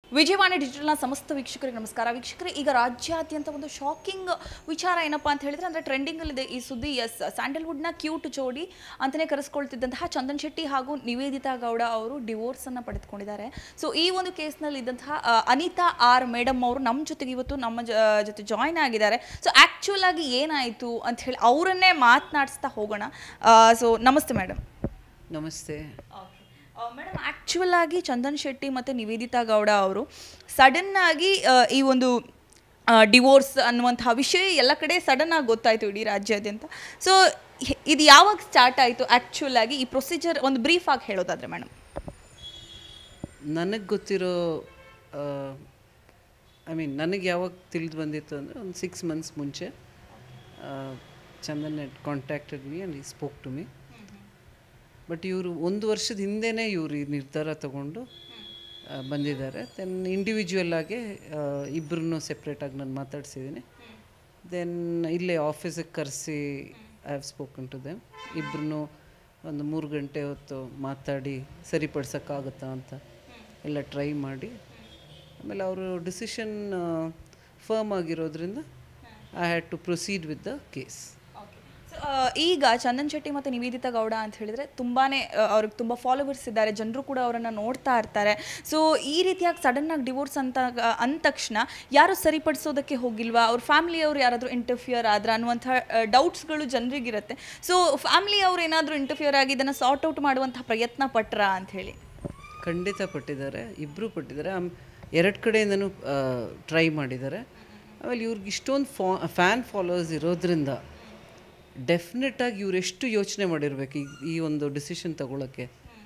ವಿಜಯವಾಣಿ ಡಿಜಿಟಲ್ನ ಸಮಸ್ತ ವೀಕ್ಷಕರಿಗೆ ನಮಸ್ಕಾರ. ವೀಕ್ಷಕರೇ, ಈಗ ರಾಜ್ಯಾದ್ಯಂತ ಒಂದು ಶಾಕಿಂಗ್ ವಿಚಾರ ಏನಪ್ಪಾ ಅಂತ ಹೇಳಿದ್ರೆ, ಅಂದರೆ ಟ್ರೆಂಡಿಂಗಲ್ಲಿದೆ ಈ ಸುದ್ದಿ. ಸ್ಯಾಂಡಲ್ವುಡ್ನ ಕ್ಯೂಟ್ ಜೋಡಿ ಅಂತಲೇ ಕರೆಸ್ಕೊಳ್ತಿದ್ದಂತಹ ಚಂದನ್ ಶೆಟ್ಟಿ ಹಾಗೂ ನಿವೇದಿತಾ ಗೌಡ ಅವರು ಡಿವೋರ್ಸನ್ನು ಪಡೆದುಕೊಂಡಿದ್ದಾರೆ. ಸೊ ಈ ಒಂದು ಕೇಸ್ನಲ್ಲಿ ಇದ್ದಂತಹ ಅನಿತಾ ಆರ್ ಮೇಡಮ್ ಅವರು ನಮ್ಮ ಜೊತೆಗೆ ಇವತ್ತು ನಮ್ಮ ಜೊತೆ ಜಾಯ್ನ್ ಆಗಿದ್ದಾರೆ. ಸೊ ಆ್ಯಕ್ಚುಲ್ ಆಗಿ ಏನಾಯಿತು ಅಂತ ಹೇಳಿ ಅವರನ್ನೇ ಮಾತನಾಡಿಸ್ತಾ ಹೋಗೋಣ. ಸೊ ನಮಸ್ತೆ ಮೇಡಮ್. ನಮಸ್ತೆ ಮೇಡಮ್, ಆ್ಯಕ್ಚುಲ್ ಆಗಿ ಚಂದನ್ ಶೆಟ್ಟಿ ಮತ್ತು ನಿವೇದಿತಾ ಗೌಡ ಅವರು ಸಡನ್ ಆಗಿ ಈ ಒಂದು ಡಿವೋರ್ಸ್ ಅನ್ನುವಂತಹ ವಿಷಯ ಎಲ್ಲ ಕಡೆ ಸಡನ್ ಆಗಿ ಗೊತ್ತಾಯಿತು ಇಡೀ ರಾಜ್ಯಾದ್ಯಂತ. ಸೊ ಇದು ಯಾವಾಗ ಸ್ಟಾರ್ಟ್ ಆಯಿತು ಆ್ಯಕ್ಚುಲ್ ಆಗಿ ಈ ಪ್ರೊಸೀಜರ್ ಒಂದು ಬ್ರೀಫ್ ಆಗಿ ಹೇಳೋದಾದರೆ ಮೇಡಮ್? ನನಗೆ ಗೊತ್ತಿರೋ ನನಗೆ ಯಾವಾಗ ತಿಳಿದು ಬಂದಿತ್ತು ಅಂದರೆ ಒಂದು 6 months ಮುಂಚೆ Chandan contacted me and he spoke to me. But ಇವರು 1 ವರ್ಷದ ಹಿಂದೆಯೇ ಇವರು ಈ ನಿರ್ಧಾರ ತಗೊಂಡು ಬಂದಿದ್ದಾರೆ. ದೆನ್ ಇಂಡಿವಿಜುವಲ್ ಆಗಿ ಇಬ್ಬರನ್ನೂ ಸೆಪ್ರೇಟಾಗಿ ನಾನು ಮಾತಾಡ್ಸಿದ್ದೀನಿ. ದೆನ್ ಇಲ್ಲೇ ಆಫೀಸಿಗೆ ಕರೆಸಿ I have spoken to them. ಇಬ್ಬರನ್ನೂ ಒಂದು 3 ಗಂಟೆ ಹೊತ್ತು ಮಾತಾಡಿ ಸರಿಪಡ್ಸೋಕ್ಕಾಗುತ್ತಾ ಅಂತ ಎಲ್ಲ ಟ್ರೈ ಮಾಡಿ, ಆಮೇಲೆ ಅವರು ಡಿಸಿಷನ್ ಫರ್ಮ್ ಆಗಿರೋದ್ರಿಂದ I had to proceed with the case. ಈಗ ಚಂದನ್ ಶೆಟ್ಟಿ ಮತ್ತು ನಿವೇದಿತಾ ಗೌಡ ಅಂತ ಹೇಳಿದರೆ ತುಂಬಾ ಅವ್ರಿಗೆ ತುಂಬ ಫಾಲೋವರ್ಸ್ ಇದ್ದಾರೆ, ಜನರು ಕೂಡ ಅವರನ್ನು ನೋಡ್ತಾ ಇರ್ತಾರೆ. ಸೊ ಈ ರೀತಿಯಾಗಿ ಸಡನ್ನಾಗಿ ಡಿವೋರ್ಸ್ ಅಂದ ತಕ್ಷಣ ಯಾರು ಸರಿಪಡಿಸೋದಕ್ಕೆ ಹೋಗಿಲ್ವಾ, ಅವ್ರ ಫ್ಯಾಮಿಲಿಯವರು ಯಾರಾದರೂ ಇಂಟರ್ಫಿಯರ್ ಆದ್ರೆ ಅನ್ನುವಂಥ ಡೌಟ್ಸ್ಗಳು ಜನರಿಗಿರುತ್ತೆ. ಸೊ ಫ್ಯಾಮಿಲಿಯವರು ಏನಾದರೂ ಇಂಟರ್ಫಿಯರ್ ಆಗಿ ಇದನ್ನು ಸಾರ್ಟ್ ಔಟ್ ಮಾಡುವಂಥ ಪ್ರಯತ್ನ ಪಟ್ರಾ ಅಂತ ಹೇಳಿ? ಖಂಡಿತ ಪಟ್ಟಿದ್ದಾರೆ, ಇಬ್ಬರು ಪಟ್ಟಿದ್ದಾರೆ. 2 ಕಡೆಯಿಂದನೂ ಟ್ರೈ ಮಾಡಿದ್ದಾರೆ. ಆಮೇಲೆ ಇವ್ರಿಗೆ ಇಷ್ಟೊಂದು ಫ್ಯಾನ್ ಫಾಲೋವರ್ಸ್ ಇರೋದ್ರಿಂದ ಡೆಫಿನೆಟಾಗಿ ಇವರೆಷ್ಟು ಯೋಚನೆ ಮಾಡಿರ್ಬೇಕು ಈ ಒಂದು ಡಿಸಿಷನ್ ತಗೊಳ್ಳೋಕ್ಕೆ.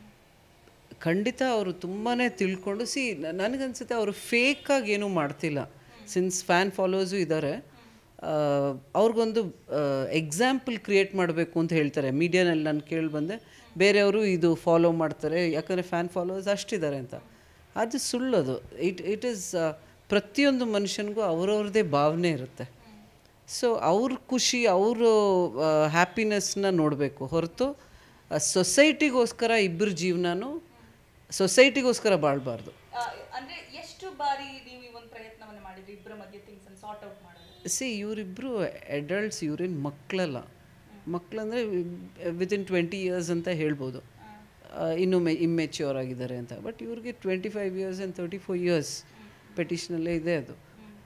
ಖಂಡಿತ ಅವರು ತುಂಬಾ ತಿಳ್ಕೊಂಡು ನನಗನ್ಸುತ್ತೆ ಅವರು ಫೇಕಾಗಿ ಏನೂ ಮಾಡ್ತಿಲ್ಲ. ಸಿನ್ಸ್ ಫ್ಯಾನ್ ಫಾಲೋವರ್ಸು ಇದ್ದಾರೆ, ಅವ್ರಿಗೊಂದು ಎಕ್ಸಾಂಪಲ್ ಕ್ರಿಯೇಟ್ ಮಾಡಬೇಕು ಅಂತ ಹೇಳ್ತಾರೆ. ಮೀಡಿಯಾನಲ್ಲಿ ನಾನು ಕೇಳಿಬಂದೆ, ಬೇರೆಯವರು ಇದು ಫಾಲೋ ಮಾಡ್ತಾರೆ ಯಾಕಂದರೆ ಫ್ಯಾನ್ ಫಾಲೋವರ್ಸ್ ಅಷ್ಟಿದ್ದಾರೆ ಅಂತ. ಅದು ಸುಳ್ಳದು. ಇಟ್ ಈಸ್ ಪ್ರತಿಯೊಂದು ಮನುಷ್ಯನಿಗೂ ಅವರವ್ರದ್ದೇ ಭಾವನೆ ಇರುತ್ತೆ. ಸೊ ಅವ್ರ ಖುಷಿ, ಅವರು ಹ್ಯಾಪಿನೆಸ್ನ ನೋಡಬೇಕು ಹೊರತು ಸೊಸೈಟಿಗೋಸ್ಕರ ಇಬ್ಬರ ಜೀವನನೂ ಸೊಸೈಟಿಗೋಸ್ಕರ ಬಾಳಬಾರ್ದು. ಅಂದರೆ ಎಷ್ಟು ಬಾರಿ ನೀವು ಈ ಒಂದು ಪ್ರಯತ್ನವನ್ನು ಮಾಡಿದ್ರಿ ಇಬ್ಬರ ಮಧ್ಯೆ ಥಿಂಗ್ಸನ್ನು ಸಾರ್ಟ್ ಔಟ್ ಮಾಡೋದು? ಇವರಿಬ್ಬರು ಅಡಲ್ಟ್ಸ್, ಇವ್ರೇನು ಮಕ್ಕಳಲ್ಲ. ಮಕ್ಕಳಂದರೆ ವಿತಿನ್ 20 years ಅಂತ ಹೇಳ್ಬೋದು, ಇನ್ನೂ ಇಮ್ಮೆಚ್ಯೂರ್ ಆಗಿದ್ದಾರೆ ಅಂತ. ಬಟ್ ಇವ್ರಿಗೆ 25 years ಆ್ಯಂಡ್ 34 years ಪೆಟಿಷನಲ್ಲೇ ಇದೆ. ಅದು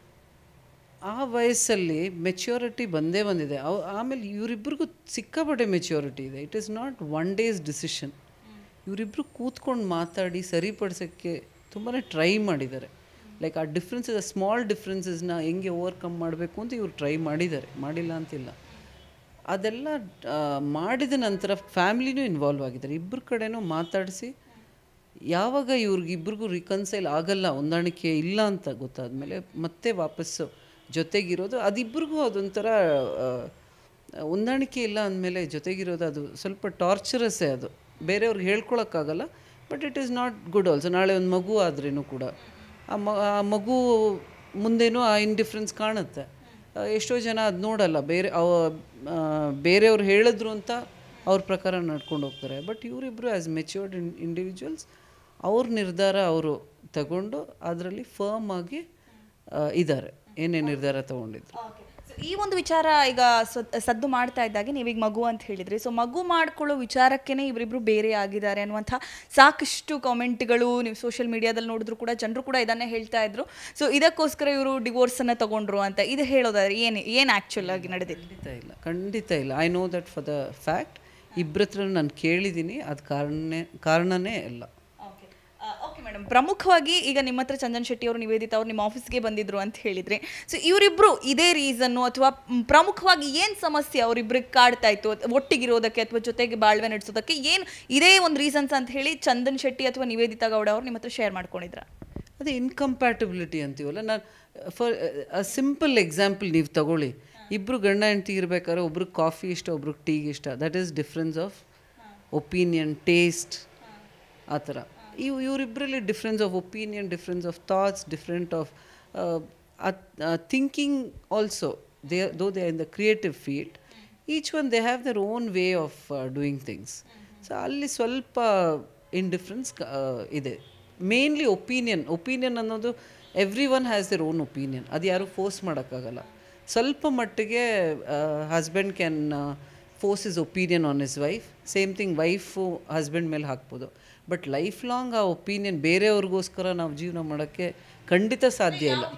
ಆ ವಯಸ್ಸಲ್ಲಿ ಮೆಚ್ಯೂರಿಟಿ ಬಂದಿದೆ. ಆಮೇಲೆ ಇವರಿಬ್ಬರಿಗೂ ಸಿಕ್ಕಾಪಟ್ಟೆ ಮೆಚ್ಯೂರಿಟಿ ಇದೆ. It is not one day's decision. ಇವರಿಬ್ಬರು ಕೂತ್ಕೊಂಡು ಮಾತಾಡಿ ಸರಿಪಡಿಸೋಕ್ಕೆ ತುಂಬಾ ಟ್ರೈ ಮಾಡಿದ್ದಾರೆ. ಲೈಕ್ ಆ ಡಿಫ್ರೆನ್ಸಸ್, ಸ್ಮಾಲ್ ಡಿಫ್ರೆನ್ಸಸ್ನ ಹೆಂಗೆ ಓವರ್ಕಮ್ ಮಾಡಬೇಕು ಅಂತ ಇವ್ರು ಟ್ರೈ ಮಾಡಿದ್ದಾರೆ, ಮಾಡಿಲ್ಲ ಅಂತಿಲ್ಲ. ಅದೆಲ್ಲ ಮಾಡಿದ ನಂತರ ಫ್ಯಾಮಿಲಿನೂ ಇನ್ವಾಲ್ವ್ ಆಗಿದ್ದಾರೆ. ಇಬ್ಬರ ಕಡೆನೂ ಮಾತಾಡಿಸಿ ಯಾವಾಗ ಇವ್ರಿಗಿಬ್ರಿಗೂ ರಿಕನ್ಸೈಲ್ ಆಗಲ್ಲ, ಹೊಂದಾಣಿಕೆ ಇಲ್ಲ ಅಂತ ಗೊತ್ತಾದಮೇಲೆ ಮತ್ತೆ ವಾಪಸ್ಸು ಜೊತೆಗಿರೋದು. ಅದಿಬ್ಬರಿಗೂ ಅದೊಂಥರ ಹೊಂದಾಣಿಕೆ ಇಲ್ಲ ಅಂದಮೇಲೆ ಜೊತೆಗಿರೋದು ಅದು ಸ್ವಲ್ಪ ಟಾರ್ಚರಸ್ಸೇ. ಅದು ಬೇರೆಯವ್ರಿಗೆ ಹೇಳ್ಕೊಳಕ್ಕಾಗಲ್ಲ. But it is not good also. ನಾಳೆ ಒಂದು ಮಗು ಆದ್ರೂ ಕೂಡ ಆ ಮಗು ಮುಂದೇನೂ ಆ ಇಂಡಿಫ್ರೆನ್ಸ್ ಕಾಣುತ್ತೆ. ಎಷ್ಟೋ ಜನ ಅದು ನೋಡಲ್ಲ, ಬೇರೆಯವ್ರು ಹೇಳಿದ್ರು ಅಂತ ಅವ್ರ ಪ್ರಕಾರ ನಡ್ಕೊಂಡು ಹೋಗ್ತಾರೆ. ಬಟ್ ಇವರಿಬ್ಬರು ಆ್ಯಸ್ ಮೆಚ್ಯೂರ್ಡ್ ಇಂಡಿವಿಜುವಲ್ಸ್ ಅವ್ರ ನಿರ್ಧಾರ ಅವರು ತಗೊಂಡು ಅದರಲ್ಲಿ ಫರ್ಮ್ ಆಗಿ ಇದ್ದಾರೆ, ಏನೇ ನಿರ್ಧಾರ ತಗೊಂಡಿದ್ರು. ಈ ಒಂದು ವಿಚಾರ ಈಗ ಸದ್ದು ಮಾಡ್ತಾ ಇದ್ದಾಗೆ ನೀವೀಗ ಮಗು ಅಂತ ಹೇಳಿದ್ರಿ. ಸೊ ಮಗು ಮಾಡ್ಕೊಳ್ಳೋ ವಿಚಾರಕ್ಕೇ ಇವರಿಬ್ರು ಬೇರೆ ಆಗಿದ್ದಾರೆ ಅನ್ನುವಂಥ ಸಾಕಷ್ಟು ಕಾಮೆಂಟ್ಗಳು ನೀವು ಸೋಷಿಯಲ್ ಮೀಡಿಯಾದಲ್ಲಿ ನೋಡಿದ್ರು ಕೂಡ ಜನರು ಕೂಡ ಇದನ್ನೇ ಹೇಳ್ತಾ ಇದ್ರು. ಸೊ ಇದಕ್ಕೋಸ್ಕರ ಇವರು ಡಿವೋರ್ಸನ್ನು ತಗೊಂಡ್ರು ಅಂತ ಇದು ಹೇಳೋದಾದ್ರೆ ಏನು ಆ್ಯಕ್ಚುಲ್ ಆಗಿ ನಡೆದಿಲ್ಲ? ಖಂಡಿತ ಇಲ್ಲ. I know that for the fact. ಇಬ್ಬರ ಹತ್ರ ನಾನು ಕೇಳಿದ್ದೀನಿ, ಅದು ಕಾರಣನೇ ಇಲ್ಲ. ಓಕೆ ಮೇಡಮ್, ಪ್ರಮುಖವಾಗಿ ಈಗ ನಿಮ್ಮ ಹತ್ರ ಚಂದನ್ ಶೆಟ್ಟಿ ಅವರು, ನಿವೇದಿತಾ ಅವರು ನಿಮ್ಮ ಆಫೀಸ್ಗೆ ಬಂದಿದ್ರು ಅಂತ ಹೇಳಿದ್ರಿ. ಸೊ ಇವರಿಬ್ಬರು ಇದೇ ರೀಸನ್ನು ಅಥವಾ ಪ್ರಮುಖವಾಗಿ ಏನು ಸಮಸ್ಯೆ ಅವರಿಬ್ಬರಿಗೆ ಕಾಡ್ತಾ ಇತ್ತು ಒಟ್ಟಿಗಿರೋದಕ್ಕೆ ಅಥವಾ ಜೊತೆಗೆ ಬಾಳ್ವೆ ನಡೆಸೋದಕ್ಕೆ, ಏನು ಇದೇ ಒಂದು ರೀಸನ್ಸ್ ಅಂತ ಹೇಳಿ ಚಂದನ್ ಶೆಟ್ಟಿ ಅಥವಾ ನಿವೇದಿತಾ ಗೌಡ ಅವರು ನಿಮ್ಮ ಹತ್ರ ಶೇರ್ ಮಾಡ್ಕೊಂಡಿದ್ರ? ಅದೇ ಇನ್ಕಂಪ್ಯಾಟಿಬಿಲಿಟಿ ಅಂತೀವಲ್ಲ. ನಾನು ಫಾರ್ ಅ ಸಿಂಪಲ್ ಎಕ್ಸಾಂಪಲ್ ನೀವು ತಗೊಳ್ಳಿ. ಇಬ್ಬರು ಗಂಡ ಹೆಂಡತಿ ಇರಬೇಕಾದ್ರೆ ಒಬ್ರಿಗೆ ಕಾಫಿ ಇಷ್ಟ, ಒಬ್ರಿಗೆ ಟೀಗೆ ಇಷ್ಟ. That is difference of opinion, taste, ಆ ಥರ. ಇವರಿಬ್ಬರಲ್ಲಿ difference of opinion, difference of thoughts, different of thinking also. though they are in the creative field, each one they have their own way of doing things. So ಅಲ್ಲಿ ಸ್ವಲ್ಪ indifference ಇದೆ. Mainly opinion ಅನ್ನೋದು every one has their own opinion. ಅದು ಯಾರೂ force ಮಾಡೋಕ್ಕಾಗಲ್ಲ. ಸ್ವಲ್ಪ ಮಟ್ಟಿಗೆ husband can force his opinion on his wife. Same thing wife husband ಮೇಲೆ ಹಾಕ್ಬೋದು. ಬಟ್ ಲೈಫ್ ಲಾಂಗ್ ಆ ಒಪಿನಿಯನ್ ಬೇರೆಯವ್ರಿಗೋಸ್ಕರ ನಾವು ಜೀವನ ಮಾಡೋಕ್ಕೆ ಖಂಡಿತ ಸಾಧ್ಯ ಇಲ್ಲ.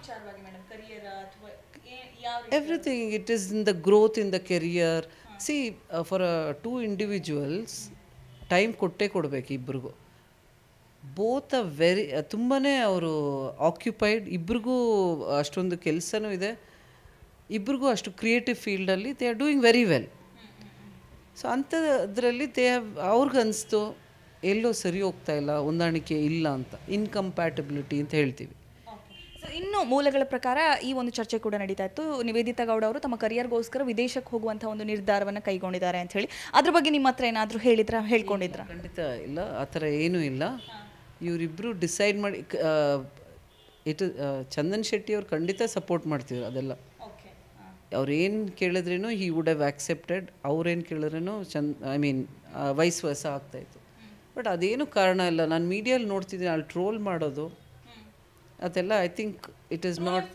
Everything it is in the growth in the career. See for 2 individuals time ಕೊಡಬೇಕು ಇಬ್ರಿಗೂ. ಬೋತ್ ಅ ವೆರಿ ತುಂಬಾ ಅವರು ಆಕ್ಯುಪೈಡ್, ಇಬ್ರಿಗೂ ಅಷ್ಟೊಂದು ಕೆಲಸನೂ ಇದೆ, ಇಬ್ರಿಗೂ ಅಷ್ಟು ಕ್ರಿಯೇಟಿವ್ ಫೀಲ್ಡಲ್ಲಿ they are doing very well. So ಅಂಥದ್ರಲ್ಲಿ ಅವ್ರಿಗನ್ನಿಸ್ತು ಎಲ್ಲೋ ಸರಿ ಹೋಗ್ತಾ ಇಲ್ಲ, ಹೊಂದಾಣಿಕೆ ಇಲ್ಲ ಅಂತ, ಇನ್ಕಂಪ್ಯಾಟಬಿಲಿಟಿ ಅಂತ ಹೇಳ್ತೀವಿ. ಸೊ ಇನ್ನು ಮೂಲಗಳ ಪ್ರಕಾರ ಈ ಒಂದು ಚರ್ಚೆ ಕೂಡ ನಡೀತಾ ಇತ್ತು. ನಿವೇದಿತಾ ಗೌಡ ಅವರು ತಮ್ಮ ಕರಿಯರ್ಗೋಸ್ಕರ ವಿದೇಶಕ್ಕೆ ಹೋಗುವಂಥ ಒಂದು ನಿರ್ಧಾರವನ್ನು ಕೈಗೊಂಡಿದ್ದಾರೆ ಅಂತ ಹೇಳಿ, ಅದ್ರ ಬಗ್ಗೆ ನಿಮ್ಮ ಹತ್ರ ಏನಾದರೂ ಹೇಳ್ಕೊಂಡಿದ್ರ? ಖಂಡಿತ ಇಲ್ಲ, ಆ ಥರ ಏನೂ ಇಲ್ಲ. ಇವರಿಬ್ಬರು ಡಿಸೈಡ್ ಮಾಡಿ ಚಂದನ್ ಶೆಟ್ಟಿ ಅವ್ರು ಖಂಡಿತ ಸಪೋರ್ಟ್ ಮಾಡ್ತಿದ್ರು ಅದೆಲ್ಲ. ಅವ್ರೇನು ಕೇಳಿದ್ರೇನು ಹಿ ವುಡ್ ಹ್ಯಾವ್ ಆಕ್ಸೆಪ್ಟೆಡ್, ಅವ್ರೇನು ಕೇಳಿದ್ರೇನು ವೈಸ್ ವರ್ಸ ಆಗ್ತಾಯಿತ್ತು. ಬಟ್ ಅದೇನು ಕಾರಣ ಇಲ್ಲ. ನಾನು ಮೀಡಿಯಲ್ಲಿ ನೋಡ್ತಿದ್ದೀನಿ ಅಲ್ಲಿ ಟ್ರೋಲ್ ಮಾಡೋದು ಅದೆಲ್ಲ. I think it is not,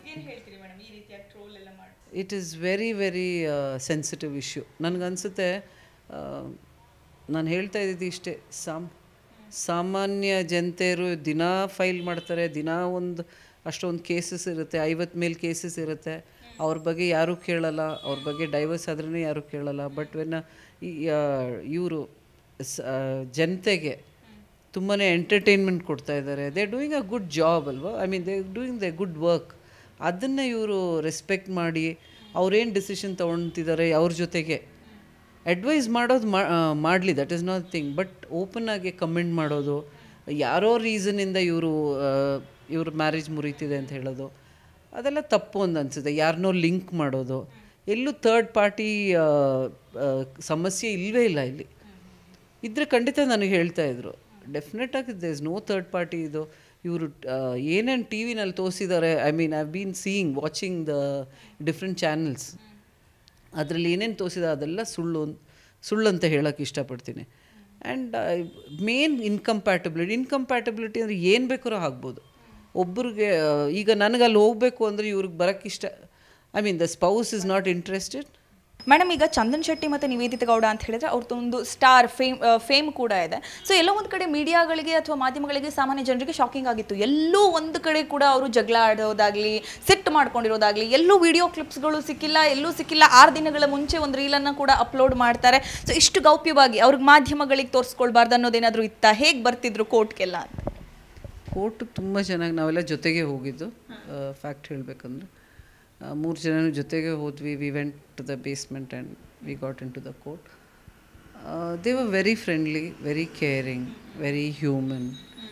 it is very very sensitive issue. ನನಗನ್ಸುತ್ತೆ, ನಾನು ಹೇಳ್ತಾ ಇದ್ದಿದ್ದು ಇಷ್ಟೇ, ಸಾಮಾನ್ಯ ಜನತೆಯರು ದಿನಾ ಫೈಲ್ ಮಾಡ್ತಾರೆ, ದಿನಾ ಅಷ್ಟೊಂದು ಕೇಸಸ್ ಇರುತ್ತೆ, 50 ಮೇಲೆ ಕೇಸಸ್ ಇರುತ್ತೆ. ಅವ್ರ ಬಗ್ಗೆ ಯಾರೂ ಕೇಳಲ್ಲ, ಅವ್ರ ಬಗ್ಗೆ ಡೈವರ್ಸ್ ಆದ್ರೂ ಯಾರೂ ಕೇಳಲ್ಲ. ಬಟ್ ಇವರು ಜನತೆಗೆ ತುಂಬಾ ಎಂಟರ್ಟೈನ್ಮೆಂಟ್ ಕೊಡ್ತಾ ಇದ್ದಾರೆ. They are doing a good job ಅಲ್ವಾ. They are doing the good work. ಅದನ್ನು ಇವರು ರೆಸ್ಪೆಕ್ಟ್ ಮಾಡಿ ಅವ್ರೇನು ಡಿಸಿಷನ್ ತೊಗೊಳ್ತಿದ್ದಾರೆ ಅವ್ರ ಜೊತೆಗೆ ಅಡ್ವೈಸ್ ಮಾಡೋದು ಮಾಡಲಿ, that is not thing. But open ಆಗಿ ಕಮೆಂಟ್ ಮಾಡೋದು, ಯಾರೋ ರೀಸನಿಂದ ಇವ್ರ ಮ್ಯಾರೇಜ್ ಮುರಿತಿದೆ ಅಂತ ಹೇಳೋದು ಅದೆಲ್ಲ ತಪ್ಪು ಅಂತ ಅನಿಸುತ್ತೆ. ಯಾರನ್ನೋ ಲಿಂಕ್ ಮಾಡೋದು, ಎಲ್ಲೂ ಥರ್ಡ್ ಪಾರ್ಟಿ ಸಮಸ್ಯೆ ಇಲ್ಲವೇ ಇಲ್ಲ ಇಲ್ಲಿ. ಇದ್ರೆ ಖಂಡಿತ ನನಗೆ ಹೇಳ್ತಾಯಿದ್ರು, ಡೆಫಿನೆಟಾಗಿ there is no third party. ಇದು ಇವರು ಏನೇನು ಟಿ ವಿನಲ್ಲಿ ತೋರಿಸಿದ್ದಾರೆ, I been watching the different channels, ಅದರಲ್ಲಿ ಏನೇನು ತೋರಿಸಿದ ಅದೆಲ್ಲ ಸುಳ್ಳು ಅಂತ ಹೇಳೋಕ್ಕೆ ಇಷ್ಟಪಡ್ತೀನಿ. ಆ್ಯಂಡ್ ಮೇನ್ ಇನ್ಕಂಪ್ಯಾಟಬಿಲಿಟಿ ಅಂದರೆ ಏನು ಬೇಕಾದ್ರೂ ಆಗ್ಬೋದು. ಒಬ್ಬರಿಗೆ ಈಗ ನನಗೆ ಅಲ್ಲಿ ಹೋಗಬೇಕು ಅಂದರೆ ಇವ್ರಿಗೆ ಬರೋಕ್ಕಿಷ್ಟ, the spouse is not interested. Madam, ಈಗ ಚಂದನ್ ಶೆಟ್ಟಿ ಮತ್ತು ನಿವೇದಿತಾ ಗೌಡ ಅಂತ ಹೇಳಿದ್ರೆ ಅವ್ರದ್ದೊಂದು ಸ್ಟಾರ್ ಫೇಮ್ ಕೂಡ ಇದೆ. ಸೊ ಎಲ್ಲೋ ಒಂದು ಕಡೆ ಮೀಡಿಯಾಗಳಿಗೆ ಅಥವಾ ಮಾಧ್ಯಮಗಳಿಗೆ, ಸಾಮಾನ್ಯ ಜನರಿಗೆ ಶಾಕಿಂಗ್ ಆಗಿತ್ತು. ಎಲ್ಲೂ ಒಂದು ಕಡೆ ಕೂಡ ಅವರು ಜಗಳ ಆಡೋದಾಗಲಿ, ಸಿಟ್ಟು ಮಾಡ್ಕೊಂಡಿರೋದಾಗಲಿ, ಎಲ್ಲೂ ವಿಡಿಯೋ ಕ್ಲಿಪ್ಸ್ಗಳು ಸಿಕ್ಕಿಲ್ಲ, ಎಲ್ಲೂ ಸಿಕ್ಕಿಲ್ಲ. 6 ದಿನಗಳ ಮುಂಚೆ ಒಂದು ರೀಲನ್ನು ಕೂಡ ಅಪ್ಲೋಡ್ ಮಾಡ್ತಾರೆ. ಸೊ ಇಷ್ಟು ಗೌಪ್ಯವಾಗಿ ಅವ್ರಿಗೆ ಮಾಧ್ಯಮಗಳಿಗೆ ತೋರಿಸ್ಕೊಳ್ಬಾರ್ದು ಅನ್ನೋದೇನಾದರೂ ಇತ್ತಾ? ಹೇಗೆ ಬರ್ತಿದ್ರು ಕೋರ್ಟ್ಗೆಲ್ಲ ಅಂತ? ಕೋರ್ಟ್ ತುಂಬ ಚೆನ್ನಾಗಿ ನಾವೆಲ್ಲ ಜೊತೆಗೆ ಹೋಗಿದ್ದು. ಫ್ಯಾಕ್ಟ್ ಹೇಳಬೇಕಂದ್ರೆ 3 ಜನನೂ ಜೊತೆಗೆ ಹೋದ್ವಿ. We went to the basement and we got into the court. They were very friendly, very caring, very human.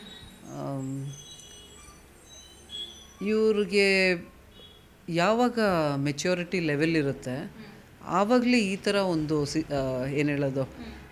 ಇವ್ರಿಗೆ ಯಾವಾಗ ಮೆಚ್ಯೂರಿಟಿ ಲೆವೆಲ್ ಇರುತ್ತೆ ಆವಾಗಲೇ ಈ ಥರ ಒಂದು ಏನು ಹೇಳೋದು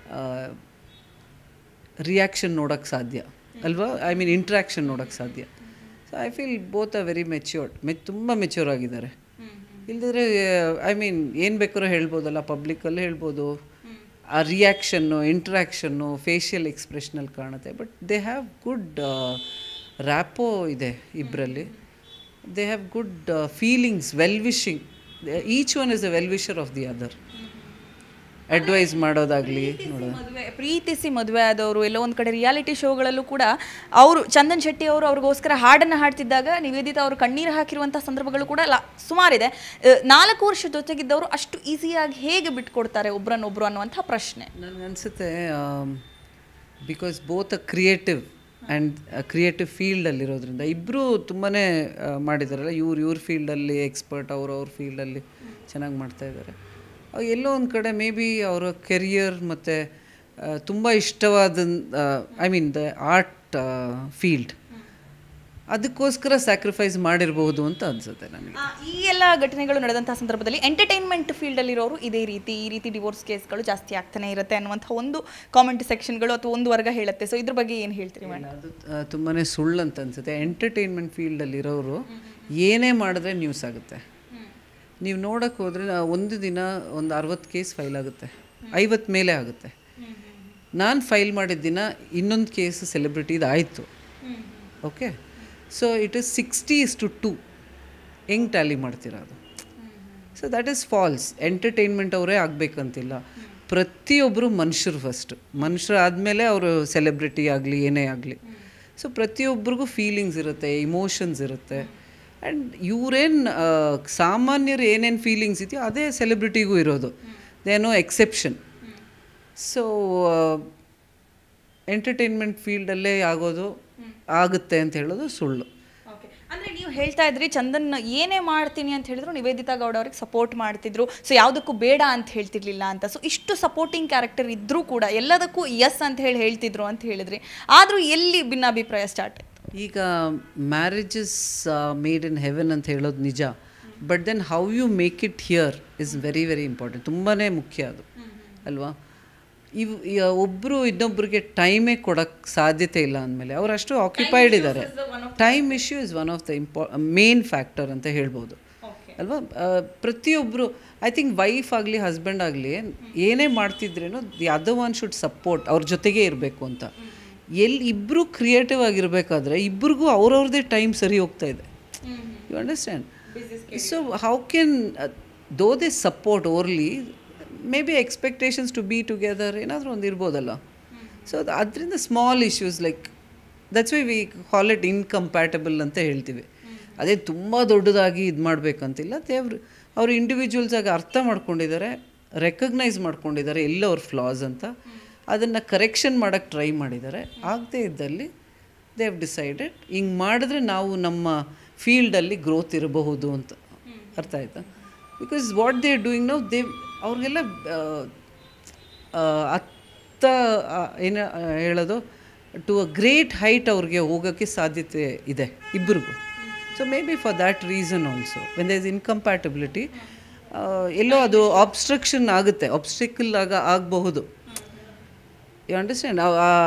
ರಿಯಾಕ್ಷನ್ ನೋಡೋಕ್ಕೆ ಸಾಧ್ಯ ಅಲ್ವಾ. ಇಂಟ್ರ್ಯಾಕ್ಷನ್ ನೋಡೋಕ್ಕೆ ಸಾಧ್ಯ. So I feel both are very matured. ತುಂಬ ಮೆಚ್ಯೂರ್ ಆಗಿದ್ದಾರೆ. ಇಲ್ಲದಿದ್ರೆ ಏನು ಬೇಕಾದ್ರೂ ಹೇಳ್ಬೋದಲ್ಲ, ಪಬ್ಲಿಕ್ಕಲ್ಲಿ ಹೇಳ್ಬೋದು. ಆ ರಿಯಾಕ್ಷನ್ನು, ಇಂಟ್ರ್ಯಾಕ್ಷನ್ನು, ಫೇಶಿಯಲ್ ಎಕ್ಸ್ಪ್ರೆಷನಲ್ಲಿ ಕಾಣುತ್ತೆ. But they have good rapport ಇದೆ ಇಬ್ಬರಲ್ಲಿ. They have good feelings, well wishing. Each one is a well wisher of the other. Advice ಮಾಡೋದಾಗಲಿ, ಪ್ರೀತಿಸಿ ಮದುವೆ ಆದವರು ಎಲ್ಲೋ ಒಂದು ಕಡೆ ರಿಯಾಲಿಟಿ ಶೋಗಳಲ್ಲೂ ಕೂಡ ಅವರು ಚಂದನ್ ಶೆಟ್ಟಿ ಅವರು ಅವ್ರಿಗೋಸ್ಕರ ಹಾಡನ್ನು ಹಾಡ್ತಿದ್ದಾಗ ನಿವೇದಿತಾ ಅವರು ಕಣ್ಣೀರು ಹಾಕಿರುವಂಥ ಸಂದರ್ಭಗಳು ಕೂಡ ಸುಮಾರಿದೆ. 4 ವರ್ಷ ಜೊತೆಗಿದ್ದವರು ಅಷ್ಟು ಈಸಿಯಾಗಿ ಹೇಗೆ ಬಿಟ್ಕೊಡ್ತಾರೆ ಒಬ್ರನ್ನೊಬ್ರು ಅನ್ನುವಂಥ ಪ್ರಶ್ನೆ ನನಗನ್ಸುತ್ತೆ. Because both a creative and creative ಫೀಲ್ಡಲ್ಲಿರೋದ್ರಿಂದ ಇಬ್ಬರು ತುಂಬಾ ಮಾಡಿದಾರಲ್ಲ. ಇವ್ರ ಫೀಲ್ಡಲ್ಲಿ ಎಕ್ಸ್ಪರ್ಟ್, ಅವ್ರ ಫೀಲ್ಡಲ್ಲಿ ಚೆನ್ನಾಗಿ ಮಾಡ್ತಾಯಿದ್ದಾರೆ. ಎಲ್ಲೋ ಒಂದು ಕಡೆ ಮೇ ಬಿ ಅವರ ಕೆರಿಯರ್ ಮತ್ತು ತುಂಬ ಇಷ್ಟವಾದ ದ ಆರ್ಟ್ ಫೀಲ್ಡ್, ಅದಕ್ಕೋಸ್ಕರ ಸ್ಯಾಕ್ರಿಫೈಸ್ ಮಾಡಿರಬಹುದು ಅಂತ ಅನಿಸುತ್ತೆ ನನಗೆ. ಈ ಎಲ್ಲ ಘಟನೆಗಳು ನಡೆದಂಥ ಸಂದರ್ಭದಲ್ಲಿ ಎಂಟರ್ಟೈನ್ಮೆಂಟ್ ಫೀಲ್ಡಲ್ಲಿರೋರು ಈ ರೀತಿ ಡಿವೋರ್ಸ್ ಕೇಸ್ಗಳು ಜಾಸ್ತಿ ಆಗ್ತಾನೆ ಇರುತ್ತೆ ಅನ್ನುವಂಥ ಒಂದು ಕಾಮೆಂಟ್ ಸೆಕ್ಷನ್ಗಳು ಅಥವಾ ಒಂದು ವರ್ಗ ಹೇಳುತ್ತೆ. ಸೊ ಇದ್ರ ಬಗ್ಗೆ ಏನು ಹೇಳ್ತೀರಿ ಮೇಡಮ್? ಅದು ತುಂಬಾ ಸುಳ್ಳು ಅಂತ ಅನಿಸುತ್ತೆ. ಎಂಟರ್ಟೈನ್ಮೆಂಟ್ ಫೀಲ್ಡಲ್ಲಿರೋರು ಏನೇ ಮಾಡಿದ್ರೆ ನ್ಯೂಸ್ ಆಗುತ್ತೆ. ನೀವು ನೋಡೋಕ್ಕೆ ಹೋದರೆ ಒಂದು ದಿನ ಒಂದು 60 ಕೇಸ್ ಫೈಲ್ ಆಗುತ್ತೆ, 50 ಮೇಲೆ ಆಗುತ್ತೆ. ನಾನು ಫೈಲ್ ಮಾಡಿದ ದಿನ ಇನ್ನೊಂದು ಕೇಸ್ ಸೆಲೆಬ್ರಿಟಿದು ಆಯಿತು. ಓಕೆ. ಸೊ ಇಟ್ ಈಸ್ 60:2 ಹೆಂಗೆ ಟ್ಯಾಲಿ ಮಾಡ್ತೀರಾ ಅದು? So that is false. Entertainment ಅವರೇ ಆಗಬೇಕಂತಿಲ್ಲ. ಪ್ರತಿಯೊಬ್ಬರು ಮನುಷ್ಯರು ಫಸ್ಟು, ಮನುಷ್ಯರು ಆದಮೇಲೆ ಅವರು ಸೆಲೆಬ್ರಿಟಿ ಆಗಲಿ ಏನೇ ಆಗಲಿ. ಸೊ ಪ್ರತಿಯೊಬ್ಬರಿಗೂ ಫೀಲಿಂಗ್ಸ್ ಇರುತ್ತೆ, ಇಮೋಷನ್ಸ್ ಇರುತ್ತೆ. ಆ್ಯಂಡ್ ಇವರೇನು ಸಾಮಾನ್ಯರು ಏನೇನು ಫೀಲಿಂಗ್ಸ್ ಇದೆಯೋ ಅದೇ ಸೆಲೆಬ್ರಿಟಿಗೂ ಇರೋದು. They are no exception. So entertainment ಫೀಲ್ಡಲ್ಲೇ ಆಗುತ್ತೆ ಅಂತ ಹೇಳೋದು ಸುಳ್ಳು. ಅಂದರೆ ನೀವು ಹೇಳ್ತಾ ಇದ್ರಿ ಚಂದನ್ ಏನೇ ಮಾಡ್ತೀನಿ ಅಂತ ಹೇಳಿದ್ರು ನಿವೇದಿತಾ ಗೌಡ ಅವ್ರಿಗೆ ಸಪೋರ್ಟ್ ಮಾಡ್ತಿದ್ರು, ಸೊ ಯಾವುದಕ್ಕೂ ಬೇಡ ಅಂತ ಹೇಳ್ತಿರ್ಲಿಲ್ಲ ಅಂತ. ಸೊ ಇಷ್ಟು ಸಪೋರ್ಟಿಂಗ್ ಕ್ಯಾರೆಕ್ಟರ್ ಇದ್ದರೂ ಕೂಡ ಎಲ್ಲದಕ್ಕೂ ಎಸ್ ಅಂತ ಹೇಳ್ತಿದ್ರು ಅಂತ ಹೇಳಿದ್ರಿ. ಆದರೂ ಎಲ್ಲಿ ಭಿನ್ನಾಭಿಪ್ರಾಯ ಸ್ಟಾರ್ಟ್ ಆಯಿತು? ಈಗ ಮ್ಯಾರೇಜಸ್ ಮೇಡ್ ಇನ್ ಹೆವೆನ್ ಅಂತ ಹೇಳೋದು ನಿಜ, but then how you make it here is very very important. ತುಂಬಾ ಮುಖ್ಯ ಅದು ಅಲ್ವಾ? ಒಬ್ಬರು ಇನ್ನೊಬ್ಬರಿಗೆ ಟೈಮೇ ಕೊಡೋಕ್ಕೆ ಸಾಧ್ಯತೆ ಇಲ್ಲ ಅಂದಮೇಲೆ ಅವ್ರು ಅಷ್ಟು ಆಕ್ಯುಪೈಡ್ ಇದ್ದಾರೆ. Time issue is one of the main factor ಅಂತ ಹೇಳ್ಬೋದು ಅಲ್ವಾ? ಪ್ರತಿಯೊಬ್ಬರು ಐ ಥಿಂಕ್ ವೈಫ್ ಆಗಲಿ ಹಸ್ಬೆಂಡ್ ಆಗಲಿ ಏನೇ ಮಾಡ್ತಿದ್ರೇನೋ the other one should support, ಅವ್ರ ಜೊತೆಗೇ ಇರಬೇಕು ಅಂತ. ಇಬ್ಬರು ಕ್ರಿಯೇಟಿವ್ ಆಗಿರಬೇಕಾದ್ರೆ ಇಬ್ರಿಗೂ ಅವ್ರವ್ರದ್ದೇ ಟೈಮ್ ಸರಿ ಹೋಗ್ತಾ ಇದೆ. You understand? So how can though they support ಓರ್ಲಿ maybe expectations to be together ಏನಾದರೂ ಒಂದು ಇರ್ಬೋದಲ್ಲ. ಸೊ ಅದರಿಂದ small issues like that's why we call it incompatible ಅಂತ ಹೇಳ್ತೀವಿ. ಅದೇ ತುಂಬ ದೊಡ್ಡದಾಗಿ ಇದು ಮಾಡಬೇಕಂತಿಲ್ಲ. ಅವರು ಇಂಡಿವಿಜುವಲ್ಸಾಗಿ ಅರ್ಥ ಮಾಡ್ಕೊಂಡಿದ್ದಾರೆ, ರೆಕಗ್ನೈಸ್ ಮಾಡ್ಕೊಂಡಿದ್ದಾರೆ ಎಲ್ಲ ಅವ್ರ ಫ್ಲಾಸ್ ಅಂತ. ಅದನ್ನು ಕರೆಕ್ಷನ್ ಮಾಡೋಕ್ಕೆ ಟ್ರೈ ಮಾಡಿದ್ದಾರೆ. ಆಗದೇ ಇದ್ದಲ್ಲಿ ದೇ ಹ್ಯಾವ್ ಡಿಸೈಡೆಡ್ ಹಿಂಗೆ ಮಾಡಿದ್ರೆ ನಾವು ನಮ್ಮ ಫೀಲ್ಡಲ್ಲಿ ಗ್ರೋತ್ ಇರಬಹುದು ಅಂತ. ಅರ್ಥ ಆಯ್ತಾ? Because what they are doing now ಅವ್ರಿಗೆಲ್ಲ ಏನು ಹೇಳೋದು ಟು ಅ ಗ್ರೇಟ್ ಹೈಟ್ ಅವ್ರಿಗೆ ಹೋಗೋಕ್ಕೆ ಸಾಧ್ಯತೆ ಇದೆ ಇಬ್ಬರಿಗೂ. So maybe for that reason also when there is incompatibility ಎಲ್ಲೋ ಅದು ಆಬ್ಸ್ಟ್ರಕ್ಷನ್ ಆಗುತ್ತೆ, ಆಬ್ಸ್ಟಿಕಲ್ ಆಗಬಹುದು. You understand?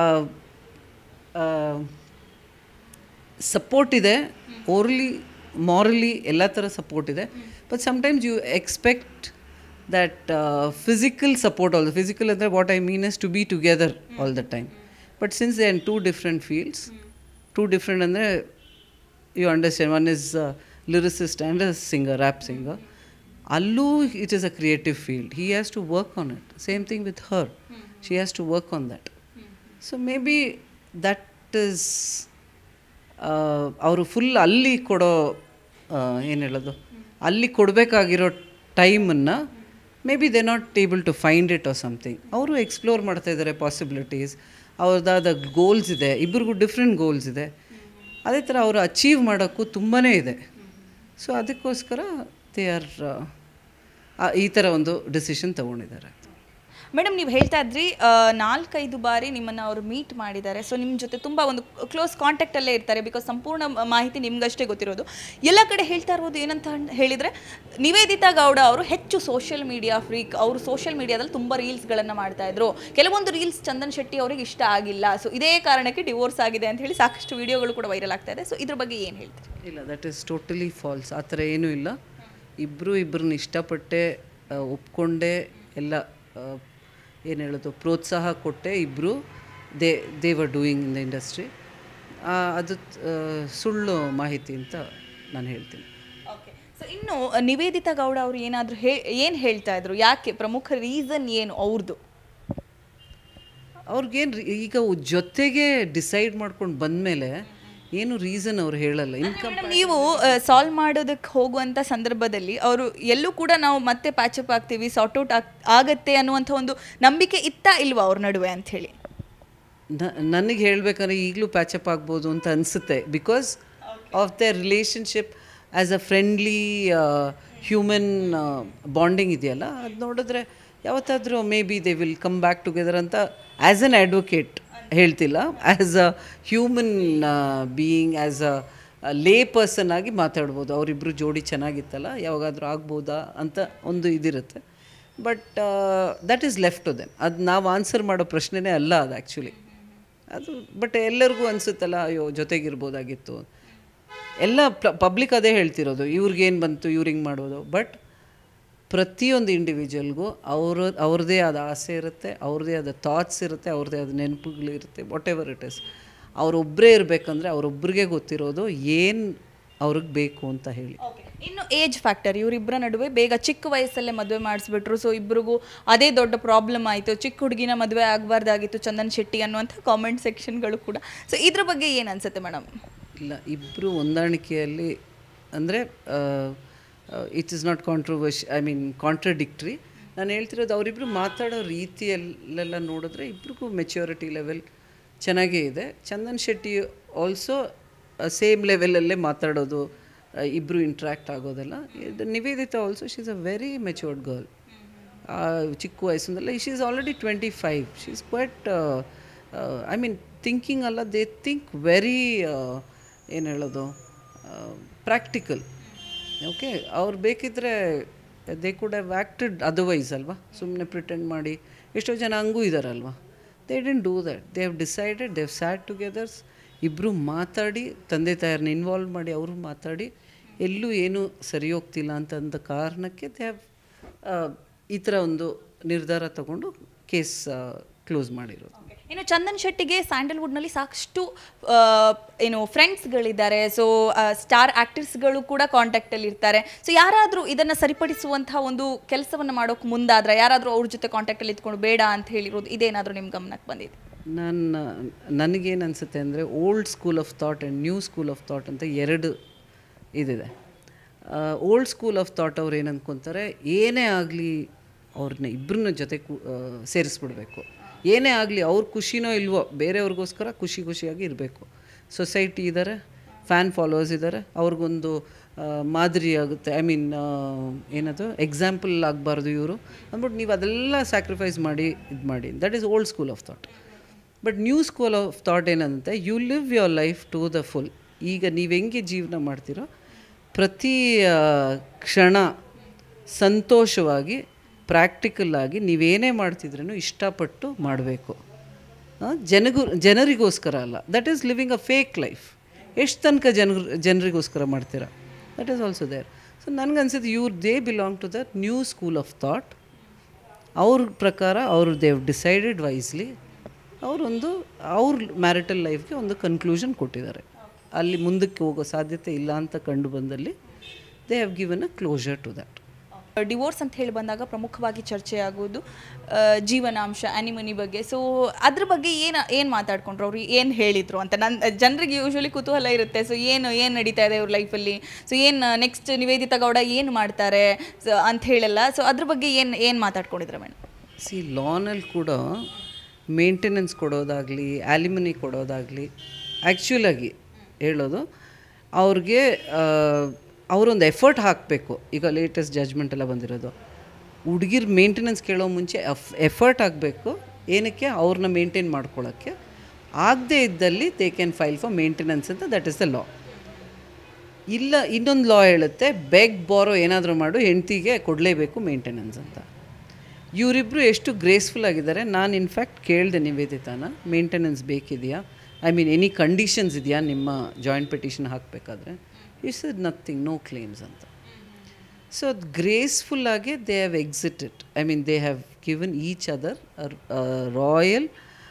ಸಪೋರ್ಟ್ ಇದೆ, ಓರ್ಲಿ ಮಾರಲಿ ಎಲ್ಲ ಥರ ಸಪೋರ್ಟ್ ಇದೆ. But sometimes you expect that physical support also. Physical and what I mean is to be together all the time. But since they are in two different fields, two different andre you understand, one is lyricist and a singer, rap singer. Allu it is a creative field, he has to work on it. Same thing with her, she has to work on that. So maybe that is ಅವರು full ಅಲ್ಲಿ ಕೊಡೋ ಏನು ಹೇಳೋದು ಅಲ್ಲಿ ಕೊಡಬೇಕಾಗಿರೋ ಟೈಮನ್ನು maybe they not able to find it or something. ಅವರು explore ಮಾಡ್ತಾಯಿದ್ದಾರೆ ಪಾಸಿಬಿಲಿಟೀಸ್. ಅವ್ರದ್ದಾದ ಗೋಲ್ಸ್ ಇದೆ, ಇಬ್ಬರಿಗೂ ಡಿಫ್ರೆಂಟ್ ಗೋಲ್ಸ್ ಇದೆ. ಅದೇ ಥರ ಅವರು ಅಚೀವ್ ಮಾಡೋಕ್ಕೂ ತುಂಬಾ ಇದೆ. ಸೊ ಅದಕ್ಕೋಸ್ಕರ ದೇ ಆರ್ ಈ ಥರ ಒಂದು ಡಿಸಿಷನ್ ತೊಗೊಂಡಿದ್ದಾರೆ. ಮೇಡಮ್, ನೀವು ಹೇಳ್ತಾ ಇದ್ರಿ 4-5 ಬಾರಿ ನಿಮ್ಮನ್ನು ಅವರು ಮೀಟ್ ಮಾಡಿದ್ದಾರೆ. ಸೊ ನಿಮ್ಮ ಜೊತೆ ತುಂಬ ಒಂದು ಕ್ಲೋಸ್ ಕಾಂಟ್ಯಾಕ್ಟಲ್ಲೇ ಇರ್ತಾರೆ, ಬಿಕಾಸ್ ಸಂಪೂರ್ಣ ಮಾಹಿತಿ ನಿಮಗಷ್ಟೇ ಗೊತ್ತಿರೋದು. ಎಲ್ಲ ಕಡೆ ಹೇಳ್ತಾ ಇರೋದು ಏನಂತ ಹೇಳಿದರೆ, ನಿವೇದಿತಾ ಗೌಡ ಅವರು ಹೆಚ್ಚು ಸೋಷಿಯಲ್ ಮೀಡಿಯಾ ಫ್ರೀಕ್. ಅವರು ಸೋಷಿಯಲ್ ಮೀಡಿಯಾದಲ್ಲಿ ತುಂಬ ರೀಲ್ಸ್ಗಳನ್ನು ಮಾಡ್ತಾಯಿದ್ರು. ಕೆಲವೊಂದು ರೀಲ್ಸ್ ಚಂದನ್ ಶೆಟ್ಟಿ ಅವರಿಗೆ ಇಷ್ಟ ಆಗಿಲ್ಲ, ಸೊ ಇದೇ ಕಾರಣಕ್ಕೆ ಡಿವೋರ್ಸ್ ಆಗಿದೆ ಅಂತ ಹೇಳಿ ಸಾಕಷ್ಟು ವಿಡಿಯೋಗಳು ಕೂಡ ವೈರಲ್ ಆಗ್ತಾ ಇದೆ. ಸೊ ಇದ್ರ ಬಗ್ಗೆ ಏನು ಹೇಳ್ತೀರಿ? ಇಲ್ಲ, ದಟ್ ಈಸ್ ಟೋಟಲಿ ಫಾಲ್ಸ್. ಆ ಥರ ಏನೂ ಇಲ್ಲ. ಇಬ್ಬರನ್ನ ಇಷ್ಟಪಟ್ಟೆ ಒಪ್ಕೊಂಡೆ ಎಲ್ಲ ಏನು ಹೇಳೋದು ಪ್ರೋತ್ಸಾಹ ಕೊಟ್ಟೆ ಇಬ್ಬರು they were doing in the industry. ಅದು ಸುಳ್ಳು ಮಾಹಿತಿ ಅಂತ ನಾನು ಹೇಳ್ತೀನಿ. ಓಕೆ. ಸೊ ಇನ್ನು ನಿವೇದಿತಾ ಗೌಡ ಅವರು ಏನಾದರೂ ಏನು ಹೇಳ್ತಾ ಇದ್ರು? ಯಾಕೆ ಪ್ರಮುಖ ರೀಸನ್ ಏನು ಅವ್ರದ್ದು? ಅವ್ರಿಗೇನು ಈಗ ಜೊತೆಗೆ ಡಿಸೈಡ್ ಮಾಡ್ಕೊಂಡು ಬಂದಮೇಲೆ ಏನು ರೀಸನ್ ಅವ್ರು ಹೇಳಲ್ಲ. ನೀವು ಸಾಲ್ವ್ ಮಾಡೋದಕ್ಕೆ ಹೋಗುವಂಥ ಸಂದರ್ಭದಲ್ಲಿ ಅವರು ಎಲ್ಲೂ ಕೂಡ ನಾವು ಮತ್ತೆ ಪ್ಯಾಚಪ್ ಆಗ್ತೀವಿ, ಸಾರ್ಟ್ ಔಟ್ ಆಗತ್ತೆ ಅನ್ನುವಂಥ ಒಂದು ನಂಬಿಕೆ ಇತ್ತಾ ಇಲ್ವಾ ಅವ್ರ ನಡುವೆ ಅಂಥೇಳಿ? ನನಗೆ ಹೇಳಬೇಕಂದ್ರೆ ಈಗಲೂ ಪ್ಯಾಚಪ್ ಆಗ್ಬೋದು ಅಂತ ಅನಿಸುತ್ತೆ. Because of the relationship as a friendly human bonding ಇದೆಯಲ್ಲ, ಅದು ನೋಡಿದ್ರೆ ಯಾವತ್ತಾದರೂ maybe they will come back together ಅಂತ ಆ್ಯಸ್ ಅನ್ ಅಡ್ವೊಕೇಟ್ ಹೇಳ್ತಿಲ್ಲ, as a human being, as a lay person ಆಗಿ ಮಾತಾಡ್ಬೋದು. ಅವರಿಬ್ಬರು ಜೋಡಿ ಚೆನ್ನಾಗಿತ್ತಲ್ಲ, ಯಾವಾಗಾದರೂ ಆಗ್ಬೋದಾ ಅಂತ ಒಂದು ಇದಿರುತ್ತೆ. But that is left to them. ಅದು ನಾವು ಆನ್ಸರ್ ಮಾಡೋ ಪ್ರಶ್ನೆನೇ ಅಲ್ಲ ಅದು ಆ್ಯಕ್ಚುಲಿ. ಅದು ಬಟ್ ಎಲ್ಲರಿಗೂ ಅನಿಸುತ್ತಲ್ಲ, ಅಯ್ಯೋ ಜೊತೆಗಿರ್ಬೋದಾಗಿತ್ತು. ಎಲ್ಲ ಪಬ್ಲಿಕ್ ಅದೇ ಹೇಳ್ತಿರೋದು, ಇವ್ರಿಗೇನು ಬಂತು, ಇವ್ರು ಹಿಂಗೆ ಮಾಡೋದು. ಬಟ್ ಪ್ರತಿಯೊಂದು ಇಂಡಿವಿಜುವಲ್ಗೂ ಅವ್ರದ್ದೇ ಆದ ಆಸೆ ಇರುತ್ತೆ, ಅವ್ರದ್ದೇ ಆದ ಥಾಟ್ಸ್ ಇರುತ್ತೆ, ಅವ್ರದ್ದೇ ಆದ ನೆನಪುಗಳಿರುತ್ತೆ, ವಾಟ್ ಎವರ್ ಇಟ್ ಇಸ್. ಅವರೊಬ್ಬರೇ ಇರಬೇಕಂದ್ರೆ ಅವರೊಬ್ಬರಿಗೆ ಗೊತ್ತಿರೋದು ಏನು ಅವ್ರಿಗೆ ಬೇಕು ಅಂತ ಹೇಳಿ. ಇನ್ನು ಏಜ್ ಫ್ಯಾಕ್ಟರ್, ಇವರಿಬ್ಬರ ನಡುವೆ ಬೇಗ ಚಿಕ್ಕ ವಯಸ್ಸಲ್ಲೇ ಮದುವೆ ಮಾಡಿಸ್ಬಿಟ್ರು. ಸೊ ಇಬ್ಬರಿಗೂ ಅದೇ ದೊಡ್ಡ ಪ್ರಾಬ್ಲಮ್ ಆಯಿತು. ಚಿಕ್ಕ ಹುಡುಗಿನ ಮದುವೆ ಆಗಬಾರ್ದಾಗಿತ್ತು ಚಂದನ್ ಶೆಟ್ಟಿ ಅನ್ನುವಂಥ ಕಾಮೆಂಟ್ ಸೆಕ್ಷನ್ಗಳು ಕೂಡ. ಸೊ ಇದ್ರ ಬಗ್ಗೆ ಏನು ಅನ್ಸುತ್ತೆ ಮೇಡಮ್? ಇಲ್ಲ, ಇಬ್ಬರು ಹೊಂದಾಣಿಕೆಯಲ್ಲಿ ಅಂದರೆ ಇಟ್ ಇಸ್ ನಾಟ್ ಕಾಂಟ್ರಡಿಕ್ಟ್ರಿ. ನಾನು ಹೇಳ್ತಿರೋದು ಅವರಿಬ್ಬರು ಮಾತಾಡೋ ರೀತಿಯಲ್ಲೆಲ್ಲ ನೋಡಿದ್ರೆ ಇಬ್ರಿಗೂ ಮೆಚ್ಯೂರಿಟಿ ಲೆವೆಲ್ ಚೆನ್ನಾಗೇ ಇದೆ. ಚಂದನ್ ಶೆಟ್ಟಿ ಆಲ್ಸೋ ಸೇಮ್ ಲೆವೆಲಲ್ಲೇ ಮಾತಾಡೋದು, ಇಬ್ಬರು ಇಂಟ್ರ್ಯಾಕ್ಟ್ ಆಗೋದೆಲ್ಲ. Nivedita also she is a very matured girl. ಚಿಕ್ಕ ವಯಸ್ಸಿಂದಲ್ಲ, she is already 25. She is quite thinking ಅಲ್ಲ, ದೇ ಥಿಂಕ್ ವೆರಿ ಏನು ಹೇಳೋದು, ಪ್ರಾಕ್ಟಿಕಲ್. ಓಕೆ, ಅವ್ರು ಬೇಕಿದ್ದರೆ they could have acted otherwise ಅಲ್ವಾ, ಸುಮ್ಮನೆ ಪ್ರಿಟೆಂಡ್ ಮಾಡಿ. ಎಷ್ಟೋ ಜನ ಹಂಗೂ ಇದ್ದಾರಲ್ವ. They didn't do that. They have decided, they have sat togethers. ಇಬ್ಬರು ಮಾತಾಡಿ, ತಂದೆ ತಾಯಿಯರನ್ನ ಇನ್ವಾಲ್ವ್ ಮಾಡಿ ಅವರು ಮಾತಾಡಿ ಎಲ್ಲೂ ಏನೂ ಸರಿ ಹೋಗ್ತಿಲ್ಲ ಅಂತಂದ ಕಾರಣಕ್ಕೆ ದೇ ಹ್ಯಾವ್ ಈ ಥರ ಒಂದು ನಿರ್ಧಾರ ತಗೊಂಡು ಕೇಸ್ ಕ್ಲೋಸ್ ಮಾಡಿರೋದು. ಇನ್ನು ಚಂದನ್ ಶೆಟ್ಟಿಗೆ ಸ್ಯಾಂಡಲ್ವುಡ್ನಲ್ಲಿ ಸಾಕಷ್ಟು ಏನು ಫ್ರೆಂಡ್ಸ್ಗಳಿದ್ದಾರೆ. ಸೊ ಸ್ಟಾರ್ ಆ್ಯಕ್ಟರ್ಸ್ಗಳು ಕೂಡ ಕಾಂಟ್ಯಾಕ್ಟಲ್ಲಿ ಇರ್ತಾರೆ. ಸೊ ಯಾರಾದರೂ ಇದನ್ನು ಸರಿಪಡಿಸುವಂಥ ಒಂದು ಕೆಲಸವನ್ನು ಮಾಡೋಕ್ಕೆ ಮುಂದಾದರೆ, ಯಾರಾದರೂ ಅವ್ರ ಜೊತೆ ಕಾಂಟ್ಯಾಕ್ಟಲ್ಲಿ ಇದ್ಕೊಂಡು ಬೇಡ ಅಂತ ಹೇಳಿರೋದು ಇದೇನಾದರೂ ನಿಮ್ಮ ಗಮನಕ್ಕೆ ಬಂದಿದೆ? ನನಗೇನು ಅನಿಸುತ್ತೆ ಅಂದರೆ, old school of thought and new school of thought ಅಂತ ಎರಡು ಇದಿದೆ. ಓಲ್ಡ್ ಸ್ಕೂಲ್ ಆಫ್ ಥಾಟ್ ಅವ್ರು ಏನು ಅಂದ್ಕೊತಾರೆ, ಏನೇ ಆಗಲಿ ಅವ್ರನ್ನ ಇಬ್ಬರನ್ನ ಜೊತೆ ಸೇರಿಸ್ಬಿಡ್ಬೇಕು. ಏನೇ ಆಗಲಿ ಅವ್ರ ಖುಷಿನೋ ಇಲ್ವೋ, ಬೇರೆಯವ್ರಿಗೋಸ್ಕರ ಖುಷಿಯಾಗಿ ಇರಬೇಕು. ಸೊಸೈಟಿ ಇದ್ದಾರೆ, ಫ್ಯಾನ್ ಫಾಲೋವರ್ಸ್ ಇದ್ದಾರೆ, ಅವ್ರಿಗೊಂದು ಮಾದರಿ ಆಗುತ್ತೆ. ಏನದು ಎಕ್ಸಾಂಪಲ್ ಆಗಬಾರ್ದು ಇವರು ಅಂದ್ಬಿಟ್ಟು ನೀವು ಅದೆಲ್ಲ ಸ್ಯಾಕ್ರಿಫೈಸ್ ಮಾಡಿ ಇದು ಮಾಡಿ. That is old school of thought. But new school of thought ಏನಂತೆ, you live your life to the full. ಈಗ ನೀವು ಹೆಂಗೆ ಜೀವನ ಮಾಡ್ತೀರೋ ಪ್ರತಿ ಕ್ಷಣ ಸಂತೋಷವಾಗಿ, ಪ್ರಾಕ್ಟಿಕಲ್ಲಾಗಿ ನೀವೇನೇ ಮಾಡ್ತಿದ್ರೂ ಇಷ್ಟಪಟ್ಟು ಮಾಡಬೇಕು. ಜನರಿಗೋಸ್ಕರ ಅಲ್ಲ. That is living a fake life. ಎಷ್ಟು ತನಕ ಜನರಿಗೋಸ್ಕರ ಮಾಡ್ತೀರಾ? That is also there. So ನನಗನ್ಸಿದ್ದು they belong to the new school of thought. ಅವ್ರ ಪ್ರಕಾರ ಅವರು ದೇ ಹ್ಯಾವ್ ಡಿಸೈಡೆಡ್ ವೈಸ್ಲಿ. ಅವರೊಂದು ಅವ್ರ ಮ್ಯಾರಿಟಲ್ ಲೈಫ್ಗೆ ಒಂದು ಕನ್ಕ್ಲೂಷನ್ ಕೊಟ್ಟಿದ್ದಾರೆ. ಅಲ್ಲಿ ಮುಂದಕ್ಕೆ ಹೋಗೋ ಸಾಧ್ಯತೆ ಇಲ್ಲ ಅಂತ ಕಂಡು ಬಂದಲ್ಲಿ they have given a closure to that. Divorce ಅಂತ ಹೇಳಿ ಬಂದಾಗ ಪ್ರಮುಖವಾಗಿ ಚರ್ಚೆ ಆಗೋದು ಜೀವನಾಂಶ, ಆ್ಯನಿಮನಿ ಬಗ್ಗೆ. ಸೊ ಅದ್ರ ಬಗ್ಗೆ ಏನು ಮಾತಾಡ್ಕೊಂಡ್ರು, ಅವ್ರು ಏನು ಹೇಳಿದರು ಅಂತ ನನ್ನ ಜನರಿಗೆ ಯೂಶ್ವಲಿ ಕುತೂಹಲ ಇರುತ್ತೆ. ಸೊ ಏನು ನಡೀತಾ ಇದೆ ಇವ್ರ ಲೈಫಲ್ಲಿ, ಸೊ ಏನು ನೆಕ್ಸ್ಟ್ ನಿವೇದಿತಾ ಗೌಡ ಏನು ಮಾಡ್ತಾರೆ ಸೊ ಅಂತ ಹೇಳಲ್ಲ. ಸೊ ಅದ್ರ ಬಗ್ಗೆ ಏನು ಮಾತಾಡ್ಕೊಂಡಿದ್ರೆ ಮೇಡಮ್? ಲಾನಲ್ಲಿ ಕೂಡ ಮೇಂಟೆನೆನ್ಸ್ ಕೊಡೋದಾಗಲಿ, ಆಲಿಮನಿ ಕೊಡೋದಾಗಲಿ, ಆ್ಯಕ್ಚುಲಾಗಿ ಹೇಳೋದು ಅವ್ರಿಗೆ ಅವರೊಂದು ಎಫರ್ಟ್ ಹಾಕಬೇಕು. ಈಗ ಲೇಟೆಸ್ಟ್ ಜಡ್ಜ್ಮೆಂಟ್ ಎಲ್ಲ ಬಂದಿರೋದು, ಹುಡುಗಿರ್ ಮೇಂಟೆನೆನ್ಸ್ ಕೇಳೋ ಮುಂಚೆ ಎಫರ್ಟ್ ಆಗಬೇಕು. ಏನಕ್ಕೆ? ಅವ್ರನ್ನ ಮೇಂಟೈನ್ ಮಾಡ್ಕೊಳ್ಳೋಕ್ಕೆ. ಆಗದೇ ಇದ್ದಲ್ಲಿ they can file for maintenance ಅಂತ. That is the law. ಇಲ್ಲ, ಇನ್ನೊಂದು ಲಾ ಹೇಳುತ್ತೆ, ಬೆಗ್ ಬಾರೋ ಏನಾದರೂ ಮಾಡು, ಹೆಂಡ್ತಿಗೆ ಕೊಡಲೇಬೇಕು ಮೇಂಟೆನೆನ್ಸ್ ಅಂತ. ಇವರಿಬ್ಬರು ಎಷ್ಟು ಗ್ರೇಸ್ಫುಲ್ ಆಗಿದ್ದಾರೆ. ನಾನು ಇನ್ಫ್ಯಾಕ್ಟ್ ಕೇಳಿದೆ ನಿವೇದಿತಾನ, ಮೇಂಟೆನೆನ್ಸ್ ಬೇಕಿದೆಯಾ, ಎನಿ ಕಂಡೀಷನ್ಸ್ ಇದೆಯಾ ನಿಮ್ಮ ಜಾಯಿಂಟ್ ಪೆಟಿಷನ್ ಹಾಕಬೇಕಾದ್ರೆ? ಇಟ್ಸ್ ನಥಿಂಗ್, ನೋ ಕ್ಲೇಮ್ಸ್ ಅಂತ. ಸೊ ಗ್ರೇಸ್ಫುಲ್ಲಾಗಿ they have exited. They have given each other royal,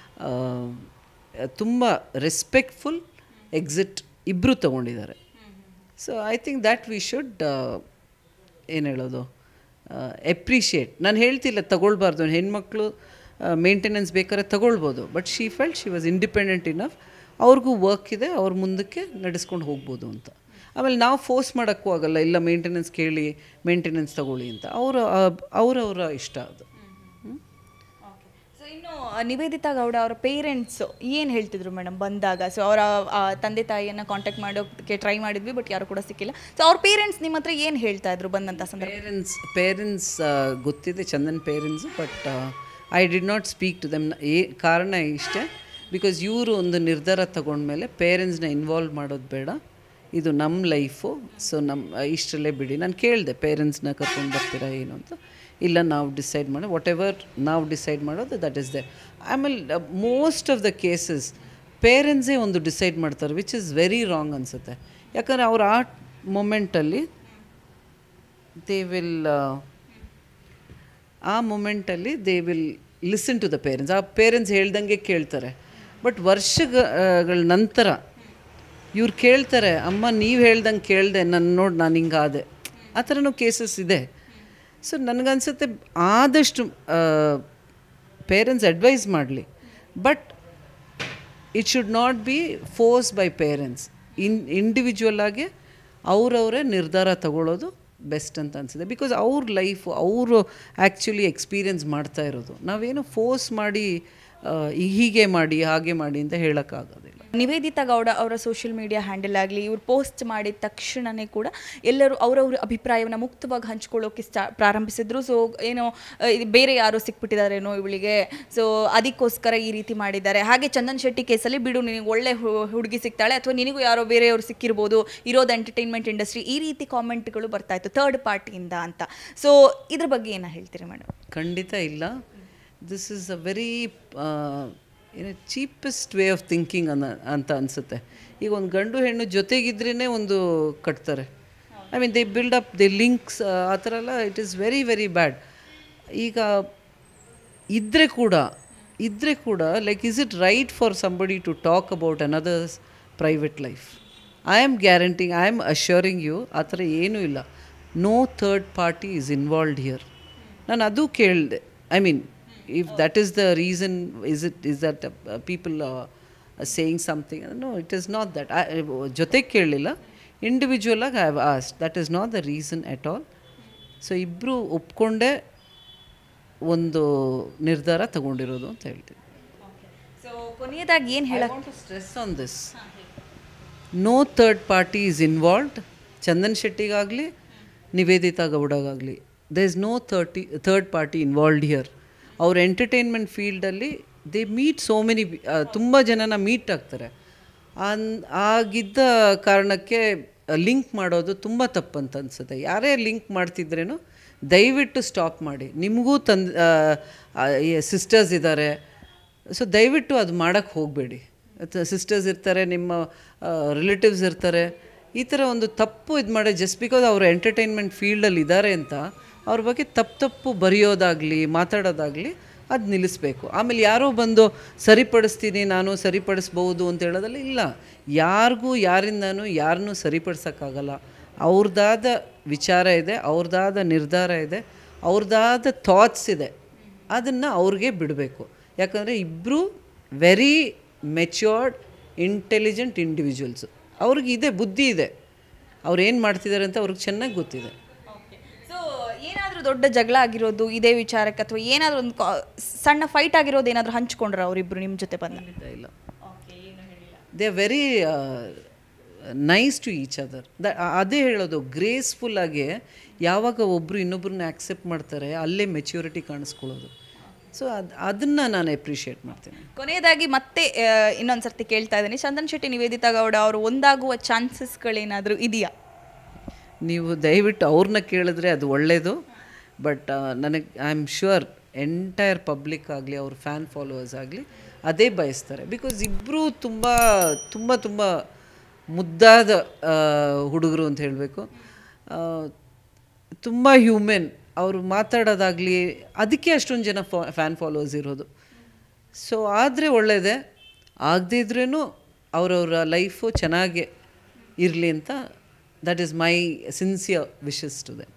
ತುಂಬ ರೆಸ್ಪೆಕ್ಟ್ಫುಲ್ ಎಕ್ಸಿಟ್ ಇಬ್ಬರು ತೊಗೊಂಡಿದ್ದಾರೆ. So I think that we should ಏನು ಹೇಳೋದು, ಎಪ್ರಿಷಿಯೇಟ್. ನಾನು ಹೇಳ್ತಿಲ್ಲ ತಗೊಳ್ಬಾರ್ದು, ಹೆಣ್ಮಕ್ಳು ಮೇಂಟೆನೆನ್ಸ್ ಬೇಕಾದ್ರೆ ತಗೊಳ್ಬೋದು. But she felt she was independent enough. ಅವ್ರಿಗೂ ವರ್ಕ್ ಇದೆ, ಅವ್ರ ಮುಂದಕ್ಕೆ ನಡೆಸ್ಕೊಂಡು ಹೋಗ್ಬೋದು ಅಂತ. ಆಮೇಲೆ ನಾವು ಫೋರ್ಸ್ ಮಾಡೋಕ್ಕೂ ಆಗಲ್ಲ, ಇಲ್ಲ ಮೇಂಟೆನೆನ್ಸ್ ಕೇಳಿ ಮೇಂಟೆನೆನ್ಸ್ ತಗೊಳ್ಳಿ ಅಂತ. ಅವರವರ ಇಷ್ಟ ಅದು. ಸೊ ಇನ್ನು ನಿವೇದಿತಾ ಗೌಡ ಅವರ ಪೇರೆಂಟ್ಸು ಏನು ಹೇಳ್ತಿದ್ರು ಮೇಡಮ್ ಬಂದಾಗ? ಸೊ ಅವರ ತಂದೆ ತಾಯಿಯನ್ನು ಕಾಂಟ್ಯಾಕ್ಟ್ ಮಾಡೋಕ್ಕೆ ಟ್ರೈ ಮಾಡಿದ್ವಿ, ಬಟ್ ಯಾರು ಕೂಡ ಸಿಕ್ಕಿಲ್ಲ. ಸೊ ಅವ್ರ ಪೇರೆಂಟ್ಸ್ ನಿಮ್ಮ ಹತ್ರ ಏನು ಹೇಳ್ತಾ ಇದ್ರು ಬಂದಂಥ ಸಂದರ್ಭ? ಪೇರೆಂಟ್ಸ್ ಗೊತ್ತಿದೆ, Chandan parents. But I did not speak to them. ಕಾರಣ ಇಷ್ಟೇ, ಬಿಕಾಸ್ ಇವರು ಒಂದು ನಿರ್ಧಾರ ತಗೊಂಡ್ಮೇಲೆ ಪೇರೆಂಟ್ಸ್ನ ಇನ್ವಾಲ್ವ್ ಮಾಡೋದು ಬೇಡ, ಇದು ನಮ್ಮ ಲೈಫು. ಸೊ ಇಷ್ಟರಲ್ಲೇ ಬಿಡಿ. ನಾನು ಕೇಳಿದೆ, ಪೇರೆಂಟ್ಸ್ನ ಕರ್ಕೊಂಡು ಬರ್ತೀರಾ ಏನು ಅಂತ. ಇಲ್ಲ, ನಾವು ಡಿಸೈಡ್ ಮಾಡಿ ವಾಟ್ ಎವರ್ ನಾವು ಡಿಸೈಡ್ ಮಾಡೋದು ದಟ್ ಈಸ್ ದೇ. ಆಮೇಲೆ ಮೋಸ್ಟ್ ಆಫ್ ದ ಕೇಸಸ್ ಪೇರೆಂಟ್ಸೇ ಒಂದು ಡಿಸೈಡ್ ಮಾಡ್ತಾರೆ, ವಿಚ್ ಇಸ್ ವೆರಿ ರಾಂಗ್ ಅನಿಸುತ್ತೆ. ಯಾಕಂದರೆ ಅವ್ರು ಆ ಮೊಮೆಂಟಲ್ಲಿ they will listen to the parents. ಆ ಪೇರೆಂಟ್ಸ್ ಹೇಳ್ದಂಗೆ ಕೇಳ್ತಾರೆ. ಬಟ್ ವರ್ಷಗಳ ನಂತರ ಇವ್ರು ಕೇಳ್ತಾರೆ, ಅಮ್ಮ ನೀವು ಹೇಳ್ದಂಗೆ ಕೇಳಿದೆ, ನನ್ನ ನೋಡಿ ನಾನು ಹಿಂಗಾದೆ, ಆ ಥರನೂ ಕೇಸಸ್ ಇದೆ. ಸೊ ನನಗನ್ಸುತ್ತೆ ಆದಷ್ಟು ಪೇರೆಂಟ್ಸ್ ಅಡ್ವೈಸ್ ಮಾಡಲಿ, but it should not be force by parents. Individual ಆಗಿ ಅವರವರೇ ನಿರ್ಧಾರ ತಗೊಳ್ಳೋದು ಬೆಸ್ಟ್ ಅಂತ ಅನಿಸಿದೆ. ಬಿಕಾಸ್ ಅವ್ರ ಲೈಫು ಅವರು ಆ್ಯಕ್ಚುಲಿ ಎಕ್ಸ್ಪೀರಿಯನ್ಸ್ ಮಾಡ್ತಾ ಇರೋದು. ನಾವೇನು ಫೋರ್ಸ್ ಮಾಡಿ ಹೀಗೆ ಮಾಡಿ ಹಾಗೆ ಮಾಡಿ ಅಂತ ಹೇಳೋಕ್ಕಾಗೋದಿಲ್ಲ. ನಿವೇದಿತಾ ಗೌಡ ಅವರ ಸೋಷಿಯಲ್ ಮೀಡಿಯಾ ಹ್ಯಾಂಡಲ್ ಆಗಲಿ, ಇವ್ರು ಪೋಸ್ಟ್ ಮಾಡಿದ ತಕ್ಷಣವೇ ಕೂಡ ಎಲ್ಲರೂ ಅವರವ್ರ ಅಭಿಪ್ರಾಯವನ್ನು ಮುಕ್ತವಾಗಿ ಹಂಚ್ಕೊಳ್ಳೋಕೆ ಪ್ರಾರಂಭಿಸಿದ್ರು. ಸೊ ಏನೋ ಬೇರೆ ಯಾರೋ ಸಿಕ್ಬಿಟ್ಟಿದ್ದಾರೇನೋ ಇವಳಿಗೆ, ಸೊ ಅದಕ್ಕೋಸ್ಕರ ಈ ರೀತಿ ಮಾಡಿದ್ದಾರೆ. ಹಾಗೆ ಚಂದನ್ ಶೆಟ್ಟಿ ಕೇಸಲ್ಲಿ ಬಿಡು, ನಿನಗೆ ಒಳ್ಳೆ ಹುಡುಗಿ ಸಿಗ್ತಾಳೆ, ಅಥವಾ ನಿನಗೂ ಯಾರೋ ಬೇರೆಯವರು ಸಿಕ್ಕಿರ್ಬೋದು, ಇರೋದು ಎಂಟರ್ಟೈನ್ಮೆಂಟ್ ಇಂಡಸ್ಟ್ರಿ, ಈ ರೀತಿ ಕಾಮೆಂಟ್ಗಳು ಬರ್ತಾ ಇತ್ತು ಥರ್ಡ್ ಪಾರ್ಟಿಯಿಂದ ಅಂತ. ಸೊ ಇದ್ರ ಬಗ್ಗೆ ಏನು ಹೇಳ್ತೀರಿ ಮೇಡಮ್? ಖಂಡಿತ ಇಲ್ಲ. This is a very cheapest way of thinking ಅಂತ ಅನಿಸುತ್ತೆ. ಈಗ ಒಂದು ಗಂಡು ಹೆಣ್ಣು ಜೊತೆಗಿದ್ರೇ ಒಂದು ಕಟ್ತಾರೆ. I mean they build up the links, ಆ ಥರ ಎಲ್ಲ. It is very very bad. ಈಗ ಇದ್ದರೆ ಕೂಡ like is it right for somebody to talk about another's private life? I am guaranteeing, I am assuring you, ಆ ಥರ ಏನೂ ಇಲ್ಲ. No third party is involved here. ನಾನು ಅದು ಕೇಳಿದೆ. I mean, if that is the reason, is that people are saying something? No, it is not that. ಜೊತೆ ಕೇಳಲಿಲ್ಲ, individual ಆಗಿ I have asked. That is not the reason at all. So ಇಬ್ಬರು ಒಪ್ಕೊಂಡೇ ಒಂದು ನಿರ್ಧಾರ ತಗೊಂಡಿರೋದು ಅಂತ ಹೇಳ್ತೀನಿ. ಸೊ ಕೊನೆಯದಾಗಿ ಏನು ಹೇಳೋದು? Stress on this, no third party is involved. Chandan ಶೆಟ್ಟಿಗಾಗಲಿ ನಿವೇದಿತಾ ಗೌಡಗಾಗಲಿ, there is no third party involved here. ಅವ್ರ ಎಂಟರ್ಟೈನ್ಮೆಂಟ್ ಫೀಲ್ಡಲ್ಲಿ ದೇ ಮೀಟ್ ಸೋ ಮೆನಿ, ತುಂಬ ಜನನ ಮೀಟ್ ಆಗ್ತಾರೆ. ಆಗಿದ್ದ ಕಾರಣಕ್ಕೆ ಲಿಂಕ್ ಮಾಡೋದು ತುಂಬ ತಪ್ಪಂತ ಅನಿಸುತ್ತೆ. ಯಾರೇ ಲಿಂಕ್ ಮಾಡ್ತಿದ್ರೇನು ದಯವಿಟ್ಟು ಸ್ಟಾಪ್ ಮಾಡಿ. ನಿಮಗೂ ಸಿಸ್ಟರ್ಸ್ ಇದ್ದಾರೆ, ಸೊ ದಯವಿಟ್ಟು ಅದು ಮಾಡೋಕ್ಕೆ ಹೋಗಬೇಡಿ. ಸಿಸ್ಟರ್ಸ್ ಇರ್ತಾರೆ, ನಿಮ್ಮ ರಿಲೇಟಿವ್ಸ್ ಇರ್ತಾರೆ. ಈ ಥರ ಒಂದು ತಪ್ಪು ಇದು ಮಾಡಿ ಜಸ್ಟ್ ಬಿಕಾಸ್ ಅವರು ಎಂಟರ್ಟೈನ್ಮೆಂಟ್ ಫೀಲ್ಡಲ್ಲಿ ಇದ್ದಾರೆ ಅಂತ ಅವ್ರ ಬಗ್ಗೆ ತಪ್ಪು ಬರೆಯೋದಾಗಲಿ ಮಾತಾಡೋದಾಗಲಿ ಅದು ನಿಲ್ಲಿಸಬೇಕು. ಆಮೇಲೆ ಯಾರೋ ಬಂದು ಸರಿಪಡಿಸ್ತೀನಿ, ನಾನು ಸರಿಪಡಿಸ್ಬೋದು ಅಂತ ಹೇಳೋದಲ್ಲ. ಇಲ್ಲ, ಯಾರಿಗೂ ಯಾರಿಂದನೂ ಯಾರನ್ನೂ ಸರಿಪಡಿಸೋಕ್ಕಾಗಲ್ಲ. ಅವ್ರದ್ದಾದ ವಿಚಾರ ಇದೆ, ಅವ್ರದ್ದಾದ ನಿರ್ಧಾರ ಇದೆ, ಅವ್ರದ್ದಾದ ಥಾಟ್ಸ್ ಇದೆ. ಅದನ್ನು ಅವ್ರಿಗೆ ಬಿಡಬೇಕು. ಯಾಕಂದರೆ ಇಬ್ಬರು ವೆರಿ ಮೆಚ್ಯೂರ್ಡ್ ಇಂಟೆಲಿಜೆಂಟ್ ಇಂಡಿವಿಜುವಲ್ಸು. ಅವ್ರಿಗಿದೆ, ಬುದ್ಧಿ ಇದೆ, ಅವ್ರು ಏನು ಮಾಡ್ತಿದ್ದಾರೆ ಅಂತ ಅವ್ರಿಗೆ ಚೆನ್ನಾಗಿ ಗೊತ್ತಿದೆ. ಏನಾದರೂ ದೊಡ್ಡ ಜಗಳ ಆಗಿರೋದು ಇದೇ ವಿಚಾರಕ್ಕೆ, ಅಥವಾ ಏನಾದರೂ ಒಂದು ಸಣ್ಣ ಫೈಟ್ ಆಗಿರೋದು ಏನಾದರೂ ಹಂಚ್ಕೊಂಡ್ರೆ ಅವರಿಬ್ಬರು ನಿಮ್ಮ ಜೊತೆ ಬಂದ? ಇಲ್ಲ, they are very nice to each other. ಅದೇ ಹೇಳೋದು, ಗ್ರೇಸ್ಫುಲ್ಲಾಗಿ ಯಾವಾಗ ಒಬ್ಬರು ಇನ್ನೊಬ್ರನ್ನ ಆ್ಯಕ್ಸೆಪ್ಟ್ ಮಾಡ್ತಾರೆ ಅಲ್ಲೇ ಮೆಚ್ಯೂರಿಟಿ ಕಾಣಿಸ್ಕೊಳ್ಳೋದು. ಸೊ ಅದನ್ನು ನಾನು ಅಪ್ರಿಷಿಯೇಟ್ ಮಾಡ್ತೀನಿ. ಕೊನೆಯದಾಗಿ ಮತ್ತೆ ಇನ್ನೊಂದು ಸರ್ತಿ ಕೇಳ್ತಾ ಇದ್ದೀನಿ, ಚಂದನ್ ಶೆಟ್ಟಿ ನಿವೇದಿತಾ ಗೌಡ ಅವರು ಒಂದಾಗುವ ಚಾನ್ಸಸ್ಗಳೇನಾದರೂ ಇದೆಯಾ? ನೀವು ದಯವಿಟ್ಟು ಅವ್ರನ್ನ ಕೇಳಿದ್ರೆ ಅದು ಒಳ್ಳೆಯದು. ಬಟ್ ನನಗೆ I am sure entire public ಆಗಲಿ ಅವ್ರ ಫ್ಯಾನ್ ಫಾಲೋವರ್ಸ್ ಆಗಲಿ ಅದೇ ಬಯಸ್ತಾರೆ. ಬಿಕಾಸ್ ಇಬ್ಬರೂ ತುಂಬ ತುಂಬ ತುಂಬ ಮುದ್ದಾದ ಹುಡುಗರು ಅಂತ ಹೇಳಬೇಕು. ತುಂಬ ಹ್ಯೂಮನ್. ಅವರು ಮಾತಾಡೋದಾಗಲಿ ಅದಕ್ಕೆ ಅಷ್ಟೊಂದು ಜನ ಫ್ಯಾನ್ ಫಾಲೋವರ್ಸ್ ಇರೋದು. ಸೊ ಆದರೆ ಒಳ್ಳೆಯದೇ, ಆಗದೇ ಇದ್ರೂ ಅವರವರ ಲೈಫು ಚೆನ್ನಾಗೇ ಇರಲಿ ಅಂತ, that is my sincere wishes to them.